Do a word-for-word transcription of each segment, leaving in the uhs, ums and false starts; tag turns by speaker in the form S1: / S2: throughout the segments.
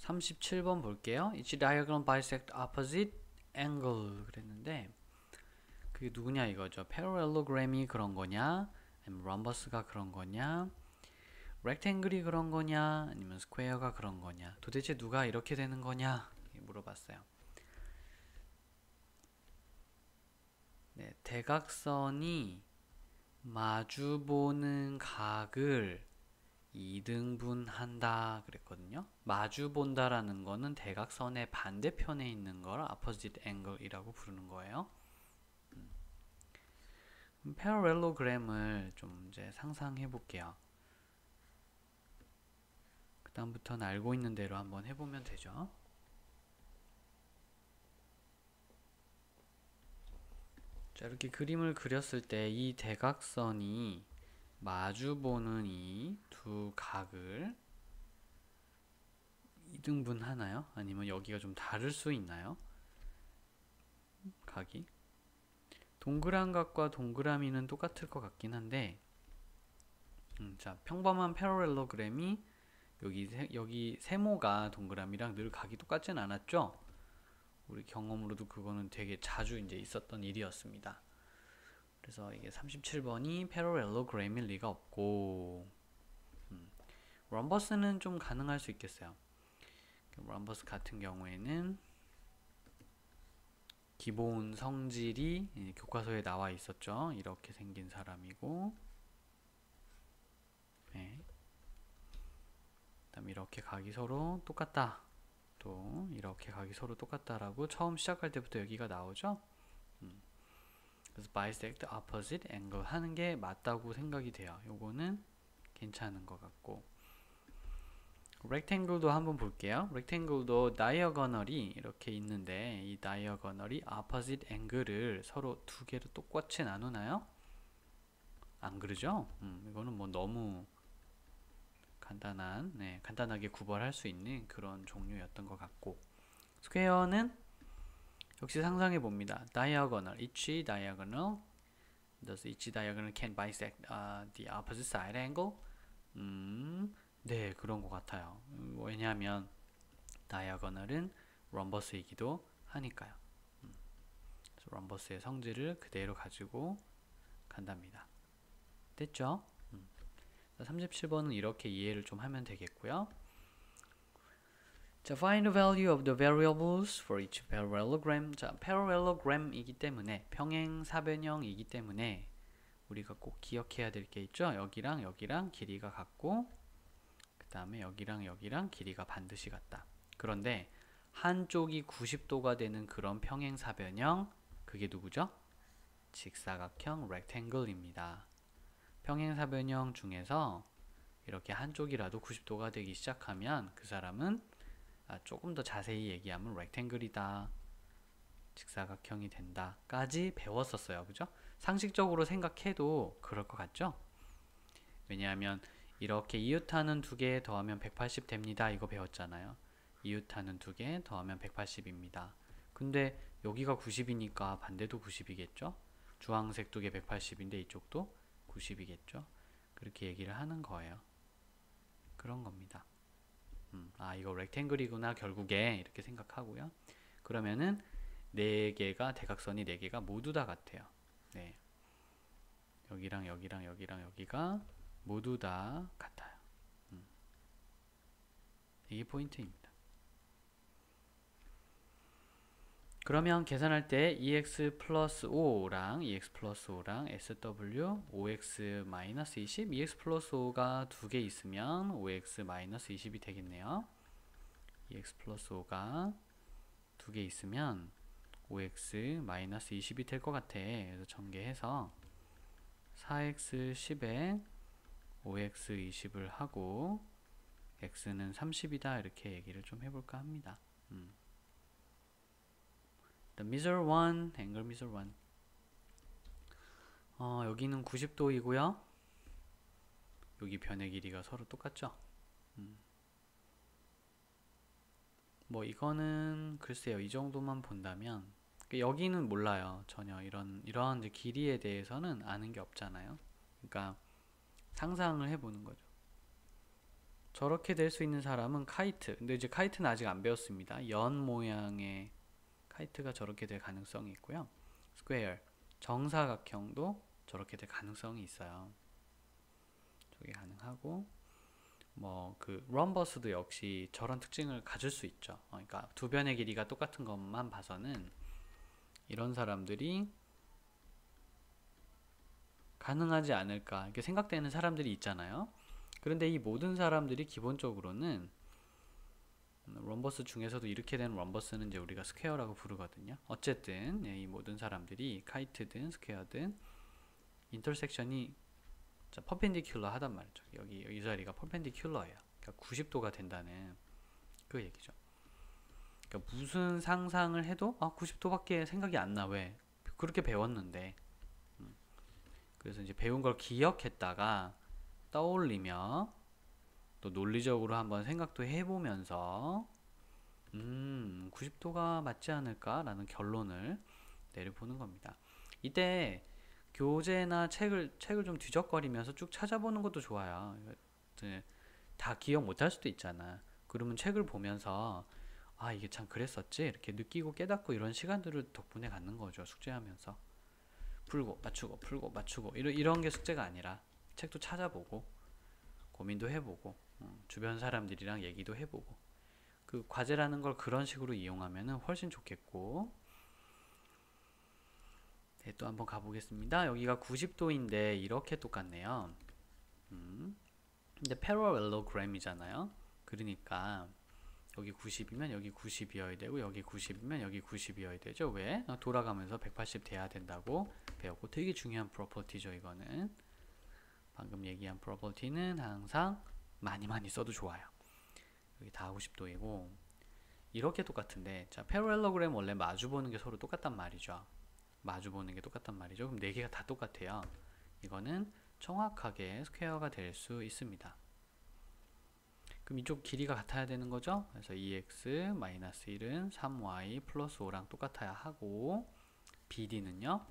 S1: 삼십칠 번 볼게요. Each diagonal bisect opposite angle 그랬는데 그게 누구냐 이거죠. 패러렐로그램이 그런 거냐, 아니면 럼버스가 그런 거냐, 렉탱글이 그런 거냐, 아니면 스퀘어가 그런 거냐, 도대체 누가 이렇게 되는 거냐 물어봤어요. 네, 대각선이 마주보는 각을 이등분한다 그랬거든요. 마주본다라는 거는 대각선의 반대편에 있는 걸 opposite angle이라고 부르는 거예요. 음. 패러렐로그램을 좀 이제 상상해 볼게요. 그 다음부터는 알고 있는 대로 한번 해보면 되죠. 자, 이렇게 그림을 그렸을 때 이 대각선이 마주보는 이 두 각을 이등분 하나요? 아니면 여기가 좀 다를 수 있나요? 각이 동그란 각과 동그라미는 똑같을 것 같긴 한데 음, 자, 평범한 패러렐로그램이 여기, 세, 여기 세모가 동그라미랑 늘 각이 똑같진 않았죠? 우리 경험으로도 그거는 되게 자주 이제 있었던 일이었습니다. 그래서 이게 삼십칠 번이 패러렐로그램일 리가 없고 음, 럼버스는 좀 가능할 수 있겠어요. 럼버스 같은 경우에는 기본 성질이 교과서에 나와 있었죠. 이렇게 생긴 사람이고 네. 그다음 이렇게 각이 서로 똑같다. 또 이렇게 각이 서로 똑같다라고 처음 시작할 때부터 여기가 나오죠. 음. 그래서 bisect opposite angle 하는 게 맞다고 생각이 돼요. 요거는 괜찮은 것 같고 rectangle도 한번 볼게요. rectangle도 diagonal이 이렇게 있는데 이 diagonal이 opposite angle을 서로 두 개로 똑같이 나누나요? 안 그러죠? 음, 이거는 뭐 너무 간단한, 네, 간단하게 구별할 수 있는 그런 종류였던 것 같고 스퀘어는 역시 상상해 봅니다. diagonal, each diagonal does each diagonal can bisect uh, the opposite side angle? 음, 네, 그런 것 같아요. 음, 왜냐하면 다이아고널은 럼버스이기도 하니까요. 음, 그래서 럼버스의 성질을 그대로 가지고 간답니다. 됐죠? 음. 삼십칠 번은 이렇게 이해를 좀 하면 되겠고요. 자, find the value of the variables for each parallelogram. 자, parallelogram이기 때문에 평행사변형이기 때문에 우리가 꼭 기억해야 될 게 있죠. 여기랑 여기랑 길이가 같고 그 다음에 여기랑 여기랑 길이가 반드시 같다. 그런데 한쪽이 구십 도가 되는 그런 평행사변형 그게 누구죠? 직사각형 rectangle입니다. 평행사변형 중에서 이렇게 한쪽이라도 구십 도가 되기 시작하면 그 사람은 아, 조금 더 자세히 얘기하면 rectangle이다. 직사각형이 된다. 까지 배웠었어요. 그죠? 상식적으로 생각해도 그럴 것 같죠? 왜냐하면 이렇게 이웃하는 두 개 더하면 백팔십 됩니다. 이거 배웠잖아요. 이웃하는 두 개 더하면 백팔십입니다. 근데 여기가 구십이니까 반대도 구십이겠죠? 주황색 두 개 백팔십인데 이쪽도 구십이겠죠? 그렇게 얘기를 하는 거예요. 그런 겁니다. 음, 아 이거 렉탱글이구나 결국에 이렇게 생각하고요. 그러면은 네 개가 대각선이 네 개가 모두 다 같아요. 네. 여기랑 여기랑 여기랑 여기가 모두 다 같아요. 음. 이게 포인트입니다. 그러면 계산할 때 이엑스 플러스 오랑 이엑스 플러스 오랑 에스더블유 오엑스 마이너스 이십 이엑스 플러스 오가 두 개 있으면 오엑스 마이너스 이십이 되겠네요. 이엑스 플러스 오가 두 개 있으면 오엑스 마이너스 이십이 될 것 같아. 그래서 전개해서 사엑스 십에 오엑스 이십을 하고 x는 삼십이다 이렇게 얘기를 좀 해볼까 합니다. 음. The measure one, angle measure one. 어, 여기는 구십 도이고요. 여기 변의 길이가 서로 똑같죠? 음. 뭐 이거는 글쎄요, 이 정도만 본다면 여기는 몰라요. 전혀 이런 이런 이제 길이에 대해서는 아는 게 없잖아요. 그러니까 상상을 해보는 거죠. 저렇게 될 수 있는 사람은 카이트. 근데 이제 카이트는 아직 안 배웠습니다. 연 모양의 카이트가 저렇게 될 가능성이 있고요. 스퀘어, 정사각형도 저렇게 될 가능성이 있어요. 저게 가능하고, 뭐 그 럼버스도 역시 저런 특징을 가질 수 있죠. 어, 그러니까 두 변의 길이가 똑같은 것만 봐서는 이런 사람들이 가능하지 않을까 이렇게 생각되는 사람들이 있잖아요. 그런데 이 모든 사람들이 기본적으로는 럼버스 중에서도 이렇게 된 럼버스는 이제 우리가 스퀘어라고 부르거든요. 어쨌든 이 모든 사람들이 카이트든 스퀘어든 인터섹션이 퍼펜디큘러 하단 말이죠. 여기 이 자리가 퍼펜디큘러예요. 그러니까 구십 도가 된다는 그 얘기죠. 그러니까 무슨 상상을 해도 아 구십 도밖에 생각이 안 나. 왜? 그렇게 배웠는데. 음. 그래서 이제 배운 걸 기억했다가 떠올리며 또 논리적으로 한번 생각도 해보면서 음 구십 도가 맞지 않을까 라는 결론을 내려보는 겁니다. 이때 교재나 책을 책을 좀 뒤적거리면서 쭉 찾아보는 것도 좋아요. 다 기억 못할 수도 있잖아. 그러면 책을 보면서 아 이게 참 그랬었지 이렇게 느끼고 깨닫고 이런 시간들을 덕분에 갖는 거죠. 숙제하면서 풀고 맞추고 풀고 맞추고 이런 이런 게 숙제가 아니라 책도 찾아보고 고민도 해보고 음, 주변 사람들이랑 얘기도 해보고 그 과제라는 걸 그런 식으로 이용하면 훨씬 좋겠고. 네, 또 한번 가보겠습니다. 여기가 구십 도인데 이렇게 똑같네요. 음, 근데 패러렐로그램이잖아요. 그러니까 여기 구십이면 여기 구십이어야 되고 여기 구십이면 여기 구십이어야 되죠. 왜? 돌아가면서 백팔십 돼야 된다고 배웠고 되게 중요한 프로퍼티죠. 이거는 방금 얘기한 프로퍼티는 항상 많이 많이 써도 좋아요. 여기 다 구십 도이고 이렇게 똑같은데 자 패러렐로그램 원래 마주보는 게 서로 똑같단 말이죠. 마주보는 게 똑같단 말이죠. 그럼 네 개가 다 똑같아요. 이거는 정확하게 스퀘어가 될 수 있습니다. 그럼 이쪽 길이가 같아야 되는 거죠. 그래서 이 엑스 마이너스 일은 삼 와이 플러스 오랑 똑같아야 하고 비디는요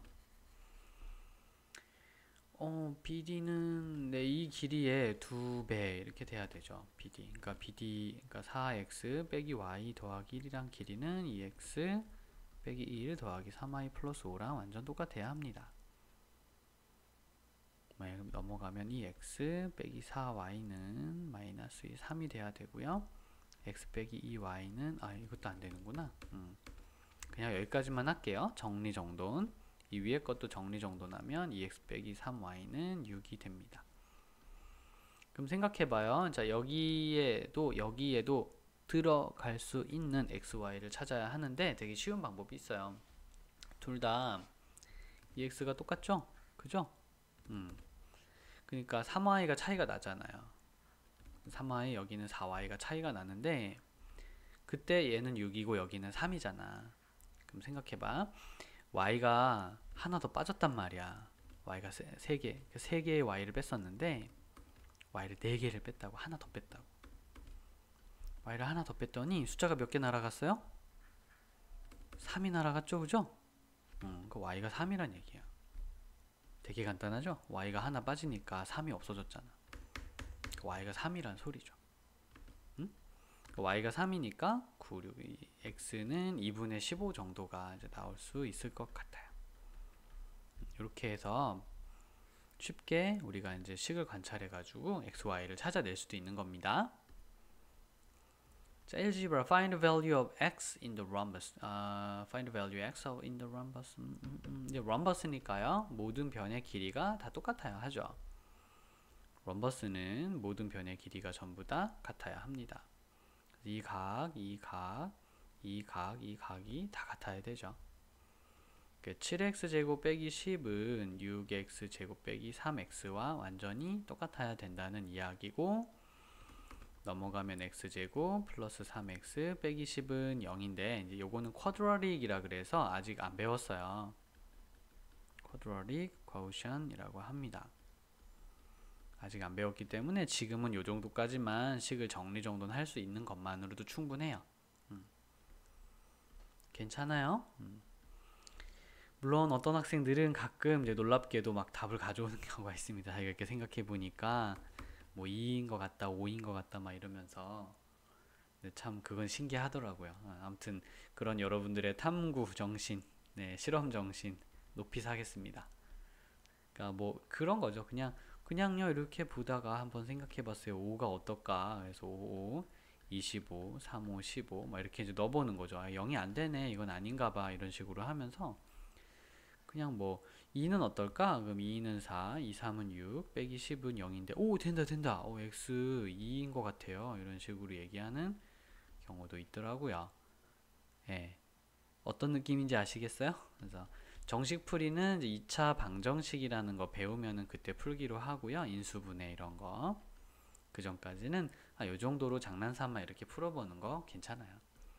S1: 어, 비디는 네, 이 길이의 두 배 이렇게 돼야 되죠. 비디. 그러니까 비디 그러니까 사 엑스 빼기 y 더하기 일이란 길이는 이 엑스 빼기 일 더하기 삼 와이 플러스 오랑 완전 똑같아야 합니다. 넘어가면 이 엑스 빼기 사 와이는 마이너스 삼이 돼야 되고요. x 빼기 이 와이는 아 이것도 안 되는구나. 음. 그냥 여기까지만 할게요. 정리정돈. 이 위에 것도 정리정돈하면 이 엑스 빼기 삼 와이는 육이 됩니다. 그럼 생각해봐요. 자 여기에도 여기에도 들어갈 수 있는 엑스 와이를 찾아야 하는데 되게 쉬운 방법이 있어요. 둘 다 이 엑스가 똑같죠? 그죠? 음. 그러니까 삼 와이가 차이가 나잖아요. 삼 와이 여기는 사 와이가 차이가 나는데 그때 얘는 육이고 여기는 삼이잖아. 그럼 생각해봐. y가 하나 더 빠졌단 말이야. y가 세 개, 세 개의 y를 뺐었는데 y를 네 개를 뺐다고. 하나 더 뺐다고. y를 하나 더 뺐더니 숫자가 몇 개 날아갔어요? 삼이 날아갔죠, 그죠? 음, 그 y가 삼이란 얘기야. 되게 간단하죠? y가 하나 빠지니까 삼이 없어졌잖아. 그 y가 삼이란 소리죠. 음? 그 y가 삼이니까 구, 육, x는 이분의 십오 정도가 이제 나올 수 있을 것 같아요. 이렇게 해서 쉽게 우리가 이제 식을 관찰해 가지고 x, y를 찾아낼 수도 있는 겁니다. 자, algebra find the value of x in the rhombus. uh, find the value x in the rhombus. 음, 음, 음. 이제 rhombus니까요. 모든 변의 길이가 다 똑같아야 하죠. rhombus는 모든 변의 길이가 전부 다 같아야 합니다. 이 각, 이 각, 이 각, 이 각이 다 같아야 되죠. 칠 엑스 제곱 빼기 십은 육 엑스 제곱 빼기 삼 엑스와 완전히 똑같아야 된다는 이야기고, 넘어가면 x제곱 플러스 삼 엑스 빼기 십은 영인데 이제 요거는 쿼드라릭이라 그래서 아직 안 배웠어요. 쿼드라릭 quotient이라고 합니다. 아직 안 배웠기 때문에 지금은 요 정도까지만 식을 정리정돈 할 수 있는 것만으로도 충분해요. 음. 괜찮아요? 음. 물론 어떤 학생들은 가끔 이제 놀랍게도 막 답을 가져오는 경우가 있습니다. 자기가 이렇게 생각해 보니까 뭐 이인 것 같다, 오인 것 같다 막 이러면서 네, 참 그건 신기하더라고요. 아, 아무튼 그런 여러분들의 탐구 정신, 네, 실험 정신 높이 사겠습니다. 그러니까 뭐 그런 거죠. 그냥 그냥요 이렇게 보다가 한번 생각해봤어요. 오가 어떨까? 그래서 오, 이십오, 삼십오, 십오 막 이렇게 이제 넣어보는 거죠. 아, 영이 안 되네. 이건 아닌가 봐. 이런 식으로 하면서 그냥 뭐 이는 어떨까? 그럼 이는 사, 이, 삼은 육, 빼기 십은 영인데 오 된다 된다. 오 x 이인 것 같아요. 이런 식으로 얘기하는 경우도 있더라고요. 예. 어떤 느낌인지 아시겠어요? 그래서 정식 풀이는 이제 이 차 방정식이라는 거 배우면은 그때 풀기로 하고요. 인수분해 이런 거. 그 전까지는 아, 요 정도로 장난삼아 이렇게 풀어보는 거 괜찮아요.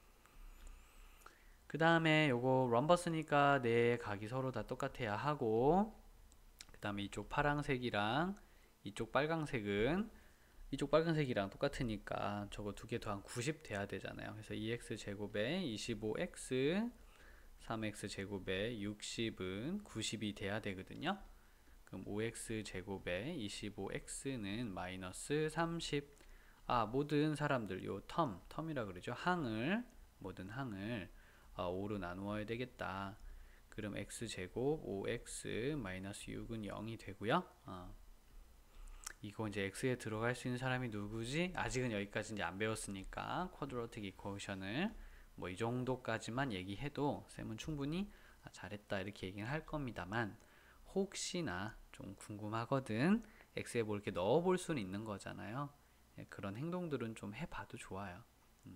S1: 그 다음에 요거 럼버스니까 네 각이 서로 다 똑같아야 하고 그 다음에 이쪽 파란색이랑 이쪽 빨강색은 이쪽 빨간색이랑 똑같으니까 저거 두 개 더한 구십 돼야 되잖아요. 그래서 이 엑스 제곱에 이십오 엑스 삼 엑스 제곱에 육십은 구십이 돼야 되거든요. 그럼 오 엑스 제곱에 이십오 엑스는 마이너스 삼십. 아, 모든 사람들 요 텀, 텀이라 그러죠. 항을 모든 항을 아, 오로 나누어야 되겠다. 그럼 x 제곱 오 엑스 마이너스 육은 영이 되고요. 어. 이거 이제 x에 들어갈 수 있는 사람이 누구지? 아직은 여기까지 이제 안 배웠으니까 쿼드라틱 이퀘이션을 뭐 이 정도까지만 얘기해도 쌤은 충분히 아, 잘했다 이렇게 얘기는 할 겁니다만 혹시나 좀 궁금하거든 x에 뭐 이렇게 넣어볼 수는 있는 거잖아요. 예, 그런 행동들은 좀 해봐도 좋아요. 음.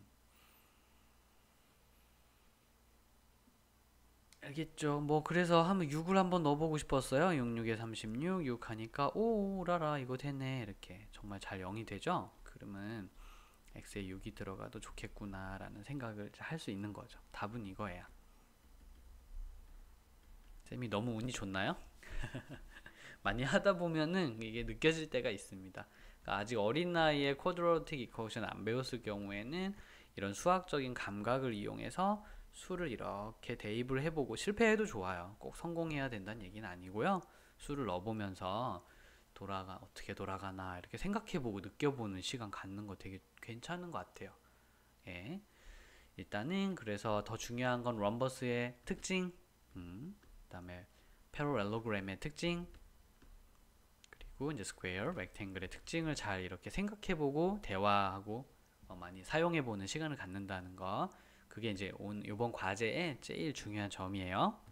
S1: 알겠죠? 뭐 그래서 한번 육을 한번 넣어보고 싶었어요. 육, 육에 삼십육, 육 하니까 오라라 이거 되네 이렇게 정말 잘 영이 되죠? 그러면 x에 육이 들어가도 좋겠구나 라는 생각을 할 수 있는 거죠. 답은 이거예요. 쌤이 너무 운이 좋나요? 많이 하다 보면은 이게 느껴질 때가 있습니다. 그러니까 아직 어린 나이에 쿼드라틱 이퀘이션 안 배웠을 경우에는 이런 수학적인 감각을 이용해서 수를 이렇게 대입을 해보고 실패해도 좋아요. 꼭 성공해야 된다는 얘기는 아니고요. 수를 넣어보면서 돌아가 어떻게 돌아가나 이렇게 생각해보고 느껴보는 시간 갖는 거 되게 괜찮은 것 같아요. 예. 일단은 그래서 더 중요한 건 럼버스의 특징, 음, 그다음에 패러렐로그램의 특징, 그리고 이제 스퀘어, 렉탱글의 특징을 잘 이렇게 생각해보고 대화하고 어, 많이 사용해보는 시간을 갖는다는 거. 그게 이제 온 이번 과제의 제일 중요한 점이에요.